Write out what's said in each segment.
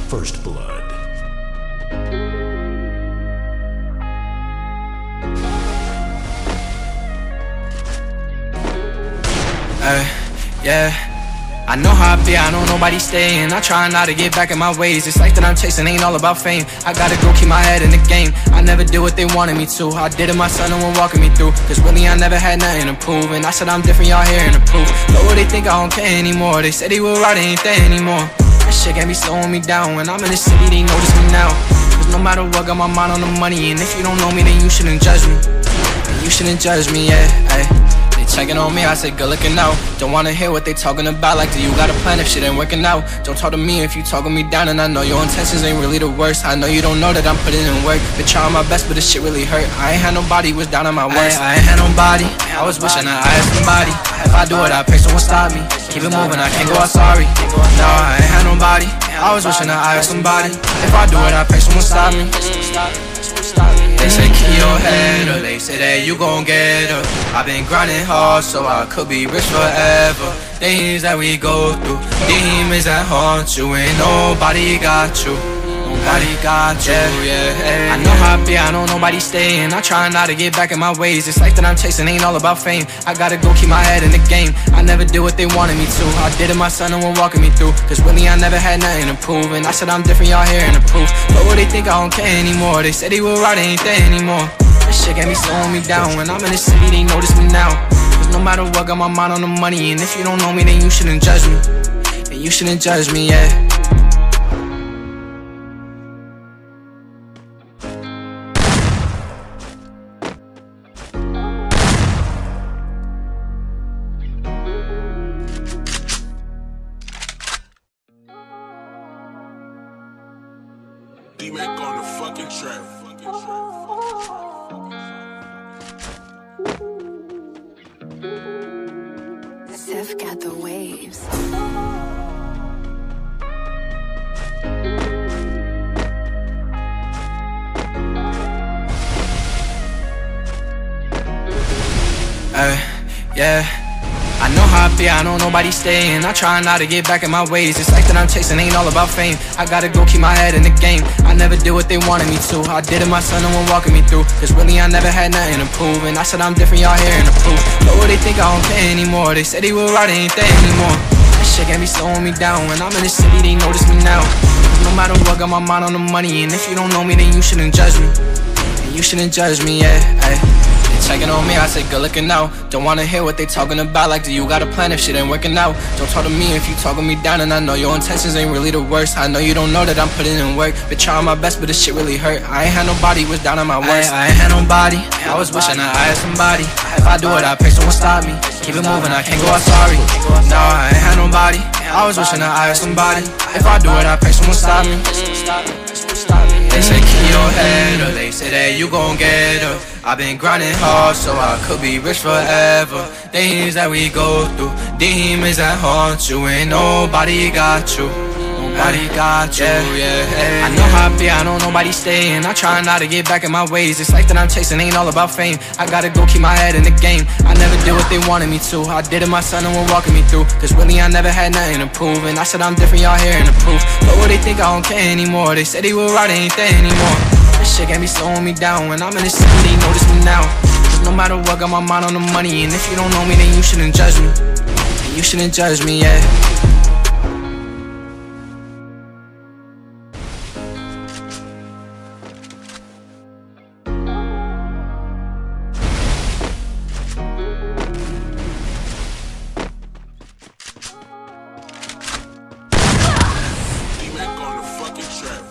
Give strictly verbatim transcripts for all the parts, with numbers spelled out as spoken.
First Blood. Uh, yeah, I know how I be, I know nobody's staying. I try not to get back in my ways. This life that I'm chasing ain't all about fame. I gotta go keep my head in the game. I never did what they wanted me to. I did it myself, no one walking me through. Cause really I never had nothing to prove. And I said I'm different, y'all hearing the proof. But what they think I don't care anymore. They said they were right, they ain't there anymore. That shit can't be slowing me down. When I'm in the city, they notice me now. Cause no matter what, got my mind on the money. And if you don't know me, then you shouldn't judge me. And you shouldn't judge me, yeah, ay. Checking on me, I say good looking out. Don't wanna hear what they talking about. Like, do you got a plan if shit ain't working out? Don't talk to me if you talking me down. And I know your intentions ain't really the worst. I know you don't know that I'm putting in work. Been trying my best, but this shit really hurt. I ain't had nobody, was down on my worst. I, I ain't had nobody, I was wishing that I had somebody. If I do it, I pray someone stop me. Keep it moving, I can't go out sorry. No, I ain't had nobody, I was wishing that I had somebody. If I do it, I pray someone stop me. They say keep your head up, they say that you gon' get up. I've been grinding hard so I could be rich forever. Things that we go through, demons that haunt you. Ain't nobody got you, nobody got you, yeah. I know how I be, I know nobody's staying. I try not to get back in my ways. This life that I'm chasing ain't all about fame. I gotta go keep my head in the game. I never did what they wanted me to. I did it myself, no one walking me through. Cause really I never had nothing to prove. And I said I'm different, y'all hearing the proof. But what they think I don't care anymore. They said they were right, they ain't there anymore. This shit got me slowing me down. When I'm in the city, they notice me now. Cause no matter what, got my mind on the money. And if you don't know me, then you shouldn't judge me. And you shouldn't judge me, yeah. D-Mac on the fucking track. Seth got the waves. Uh, yeah. I know how I be, I know nobody's staying. I try not to get back in my ways. This life that I'm chasing ain't all about fame. I gotta go keep my head in the game. I never did what they wanted me to. I did it myself, no one walking me through. Cause really I never had nothing to prove. And I said I'm different, y'all hearing the proof. But what they think I don't care anymore. They said they were right, they ain't there anymore. That shit can't be slowing me down. When I'm in the city, they notice me now. No matter what, got my mind on the money. And if you don't know me, then you shouldn't judge me. And you shouldn't judge me, yeah, ay. Checking on me, I say good looking out. Don't wanna hear what they talking about. Like, do you got a plan if shit ain't working out? Don't talk to me if you talking me down. And I know your intentions ain't really the worst. I know you don't know that I'm putting in work. Been trying my best, but this shit really hurt. I ain't had nobody, was down on my worst. I, I ain't had nobody, I was wishing that I had somebody. If I do it, I pray someone stop me. Keep it moving, I can't go out sorry. No, I ain't had nobody, I was wishing that I had somebody. If I do it, I pray someone stop me. They say keep your head up, they say that you gon' get up. I've been grinding hard so I could be rich forever. Things that we go through, demons that haunt you. Ain't nobody got you, nobody got you, yeah. I know how I be, I know nobody's staying. I try not to get back in my ways. This life that I'm chasing ain't all about fame. I gotta go keep my head in the game. I never did what they wanted me to. I did it myself, no one walking me through. Cause really I never had nothing to prove. And I said I'm different, y'all hearing the proof. But what they think I don't care anymore. They said they were right, they ain't there anymore. This shit can't be slowing me down. When I'm in the city, they notice me now. Cause no matter what, got my mind on the money. And if you don't know me, then you shouldn't judge me. And you shouldn't judge me, yeah. D-Mac on the fucking track.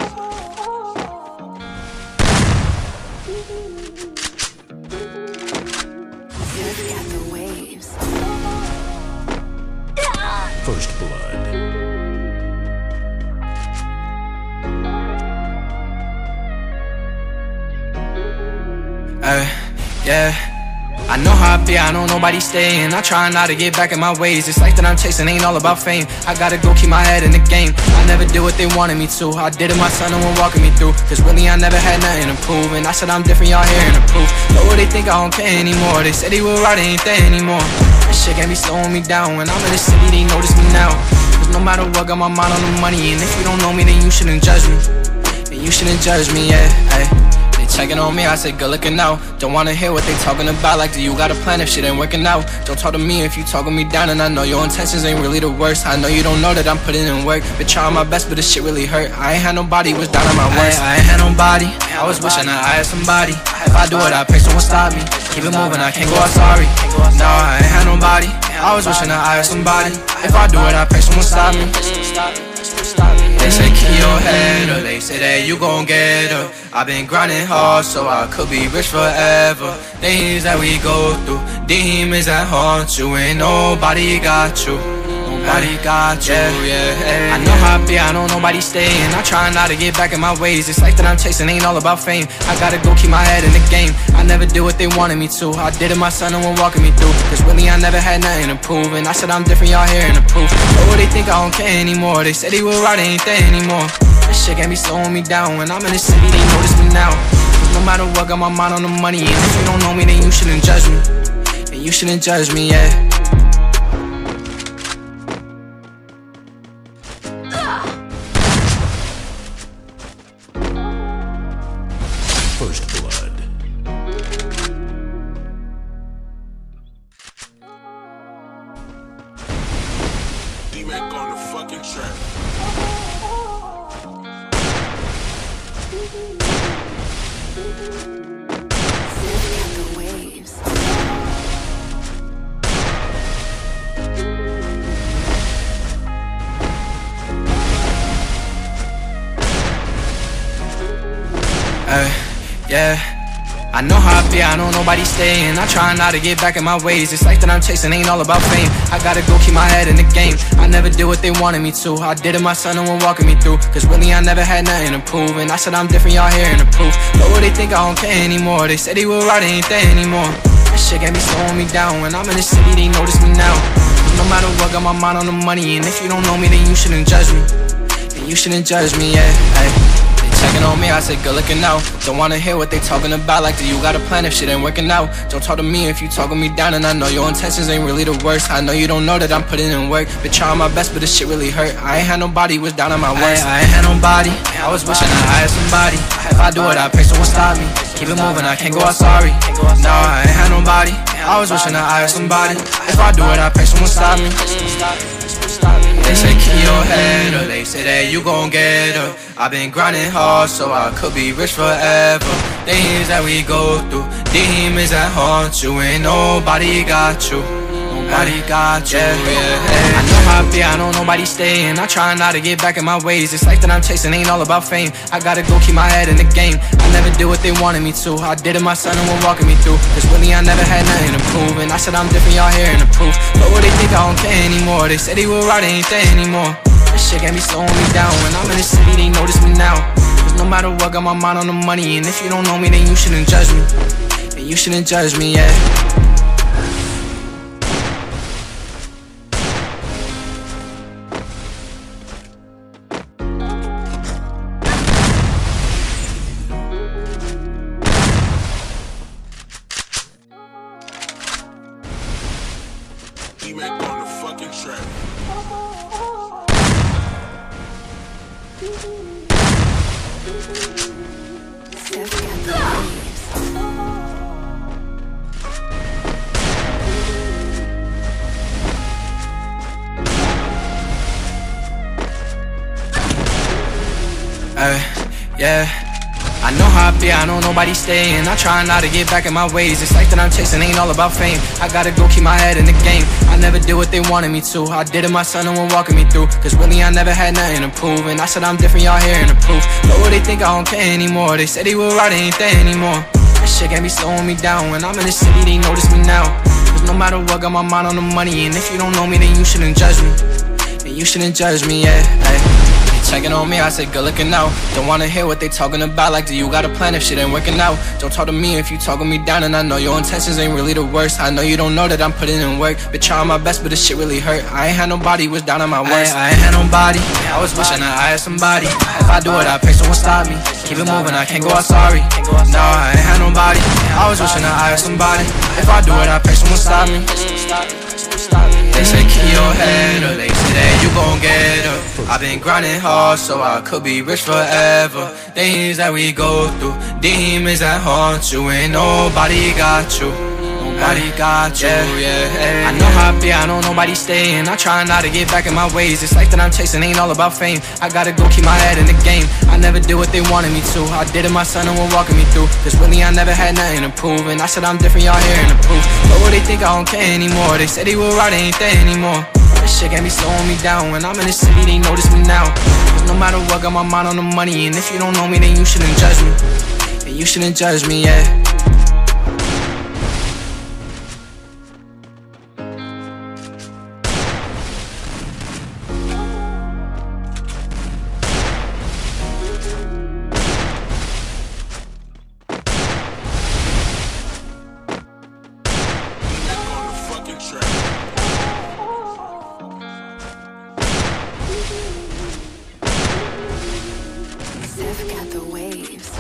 Seth got the waves. First Blood. Uh, yeah. I know how I be, I know nobody's staying. I try not to get back in my ways. This life that I'm chasing ain't all about fame. I gotta go keep my head in the game. I never did what they wanted me to. I did it myself, no one walking me through. Cause really I never had nothing to prove. And I said I'm different, y'all hearing the proof. But what they think I don't care anymore. They said they were right, they ain't there anymore. This shit can't be slowing me down. When I'm in the city, they notice me now. Cause No matter what, got my mind on the money. And if you don't know me, then you shouldn't judge me. Then you shouldn't judge me, yeah, ay. They checking on me, I say good looking out. Don't wanna hear what they talking about, like do you got a plan if shit ain't working out? Don't talk to me if you talking me down, and I know your intentions ain't really the worst. I know you don't know that I'm putting in work, been trying my best, but this shit really hurt. I ain't had nobody, was down on my worst. I, I ain't had nobody, I was wishing that I had somebody. If I do it, I pray someone stop me. Keep it moving, I can't go out sorry. No, I ain't had nobody, I was wishing that I had somebody. If I do it, I pray someone stop me. They say keep your head up, they say that you gon' get up. I've been grinding hard so I could be rich forever. Things that we go through, demons that haunt you, ain't nobody got you. Nobody got you, yeah. I know how I be, I know nobody staying. I try not to get back in my ways. It's like that I'm chasing, ain't all about fame. I gotta go keep my head in the game. I never did what they wanted me to. I did it myself, no one walking me through. Cause really I never had nothing to prove. And I said I'm different, y'all hearing the proof. Oh, they think I don't care anymore. They said they were right, they ain't there anymore. This shit got me slowing me down. When I'm in the city, they notice me now. No matter what, got my mind on the money. And if you don't know me, then you shouldn't judge me. Then you shouldn't judge me, yeah. First blood. D-Mac on the fucking track. Got the waves. Uh, yeah. I know how I be, I know nobody staying. I try not to get back in my ways. It's like that I'm chasing, ain't all about fame. I gotta go keep my head in the game. I never did what they wanted me to. I did it myself, no one walking me through. Cause really I never had nothing to prove. And I said I'm different, y'all hearing the proof. But what they think I don't care anymore. They said they were right, they ain't there anymore. This shit got me slowing me down. When I'm in the city, they notice me now. No matter what, got my mind on the money. And if you don't know me, then you shouldn't judge me. Then you shouldn't judge me, yeah, ay. Checking on me, I say good looking out. Don't wanna hear what they talking about, like do you got a plan if shit ain't working out? Don't talk to me if you talking me down, and I know your intentions ain't really the worst. I know you don't know that I'm putting in work, been trying my best, but this shit really hurt. I ain't had nobody, was down on my worst. I, I ain't had nobody, I was wishing that I had somebody. If I do it, I pray someone stop me. Keep it moving, I can't go out sorry. No, I ain't had nobody, I was wishing that I had somebody. If I do it, I pray someone stop me. They say keep your head up, they say that you gon' get up. I've been grinding hard so I could be rich forever. Things that we go through, demons that haunt you, ain't nobody got you. Nobody got you, yeah. I know how I be, I know nobody staying. I try not to get back in my ways. It's like that I'm chasing, ain't all about fame. I gotta go keep my head in the game. I never did what they wanted me to. I did it myself, no one walking me through. Cause really I never had nothing to prove. And I said I'm different, y'all hearing the proof. But what they think I don't care anymore. They said they were right, they ain't there anymore. This shit got me slowing me down. When I'm in the city, they notice me now. Cause no matter what, got my mind on the money. And if you don't know me, then you shouldn't judge me. Then you shouldn't judge me, yeah. D-Mac on the fucking track. Steph got the waves. Uh, yeah. I know how I be, I know nobody staying. I try not to get back in my ways. It's like that I'm chasing, ain't all about fame. I gotta go keep my head in the game. I never did what they wanted me to. I did it myself, no one walking me through. Cause really I never had nothing to prove. And I said I'm different, y'all hearing the proof. But what they think I don't care anymore. They said they were right, they ain't there anymore. This shit got me slowing me down. When I'm in the city, they notice me now. Cause no matter what, got my mind on the money. And if you don't know me, then you shouldn't judge me. Then you shouldn't judge me, yeah, ay. Checking on me, I say good looking out. Don't wanna hear what they talking about, like do you got a plan if shit ain't working out? Don't talk to me if you talking me down, and I know your intentions ain't really the worst. I know you don't know that I'm putting in work, been trying my best, but this shit really hurt. I ain't had nobody, was down on my worst. I, I ain't had nobody, I was wishing that I had somebody. If I do it, I pray someone stop me. Keep it moving, I can't go out sorry. No, I ain't had nobody, I was wishing that I had somebody. If I do it, I pray someone stop me. They say keep your head up, they say that you gon' get up. I've been grinding hard so I could be rich forever. Things that we go through, demons that haunt you, and nobody got you. Nobody got you, yeah. I know how I be, I know nobody staying. I try not to get back in my ways. This life that I'm chasing ain't all about fame. I gotta go keep my head in the game. I never did what they wanted me to. I did it, my son, and were walking me through. Cause really I never had nothing to prove. And I said I'm different, y'all hearing the proof. But what they think I don't care anymore. They said they were right, they ain't there anymore. This shit got me slowing me down. When I'm in the city, they notice me now. No matter what, got my mind on the money. And if you don't know me, then you shouldn't judge me. Then you shouldn't judge me, yeah. Seth got the waves.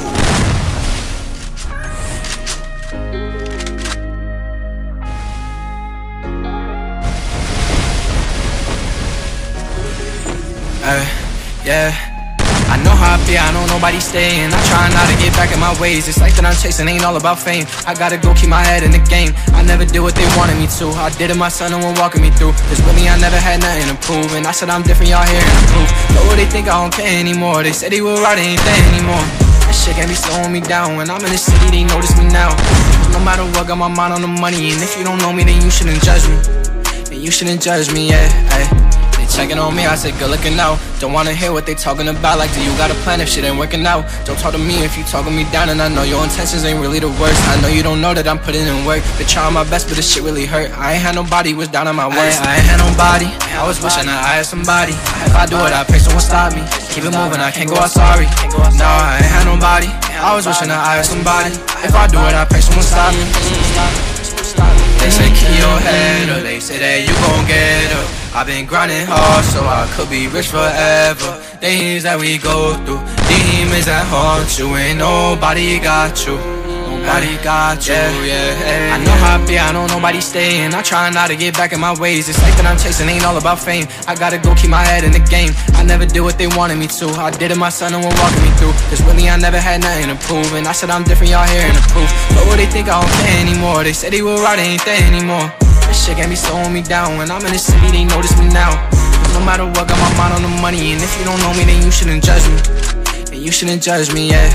Uh, yeah. I know how I be, I know nobody staying. I try not to get back in my ways. This life that I'm chasing ain't all about fame. I gotta go keep my head in the game. I never did what they wanted me to. I did it, my son, and were walking me through. Cause really I never had nothing to prove. And I said I'm different, y'all hearing the proof. But what they think I don't care anymore. They said they were right, they ain't there anymore. That shit got me slowing me down. When I'm in the city, they notice me now. No matter what, got my mind on the money. And if you don't know me, then you shouldn't judge me. Then you shouldn't judge me, yeah, ay. Checking on me, I said good looking out. Don't wanna hear what they talking about. Like, do you got a plan if shit ain't working out? Don't talk to me if you talking me down. And I know your intentions ain't really the worst. I know you don't know that I'm putting in work. Been trying my best, but this shit really hurt. I ain't had nobody, was down on my worst. I, I ain't had nobody, I was wishing that I had somebody. If I do it, I pray someone stop me. Keep it moving, I can't go out sorry. No, I ain't had nobody, I was wishing that I had somebody. If I do it, I pray someone stop me. They say keep your head up, they say that you gon' get up. I've been grinding hard so I could be rich forever. Things that we go through, demons that haunt you, and nobody got you. Nobody got you, yeah. I know how I be, I know nobody staying. I try not to get back in my ways. This life that I'm chasing ain't all about fame. I gotta go keep my head in the game. I never did what they wanted me to. I did it, my son, and were walking me through. Cause really I never had nothing to prove. And I said I'm different, y'all hearing the proof. But what they think I don't care anymore. They said they were right, they ain't there anymore. This shit got me slowing me down. When I'm in the city, they notice me now. No matter what, got my mind on the money. And if you don't know me, then you shouldn't judge me. Then you shouldn't judge me, yeah.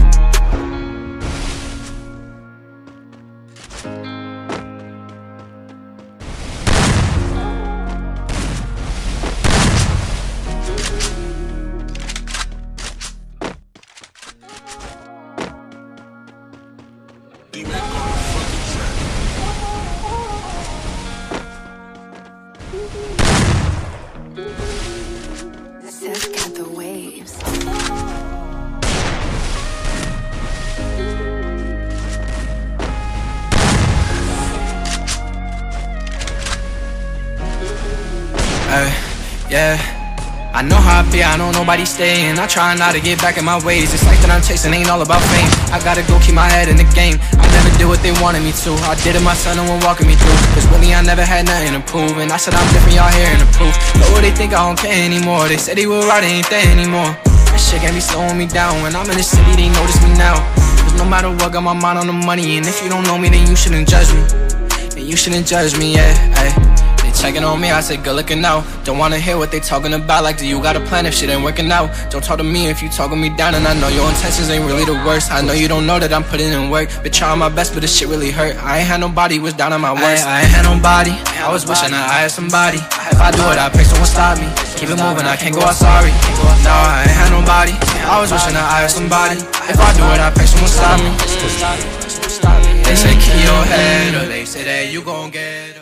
D-Mac on the fucking track. Seth got the waves. Uh, yeah. I know how I be, I know nobody staying. I try not to get back in my ways. This life that I'm chasing ain't all about fame. I gotta go keep my head in the game. I never did what they wanted me to. I did it, my son, and were walking me through. Cause really I never had nothing to prove. And I said I'm different, y'all hearing the proof. But what they think I don't care anymore. They said they were right, they ain't there anymore. That shit got me slowing me down. When I'm in the city, they notice me now. Cause no matter what, got my mind on the money. And if you don't know me, then you shouldn't judge me. Then you shouldn't judge me, yeah, ay. Checking on me, I said good looking out. Don't wanna hear what they talking about. Like, do you got a plan if shit ain't working out? Don't talk to me if you talking me down. And I know your intentions ain't really the worst. I know you don't know that I'm putting in work. Been trying my best, but this shit really hurt. I ain't had nobody, was down on my worst. I, I ain't had nobody, I was wishing that I had somebody. If I do it, I pray someone stop me. Keep it moving, I can't go out sorry. No, I ain't had nobody, I was wishing that I had somebody. If I do it, I pray someone stop me. They say keep your head up, they say that you gon' get up.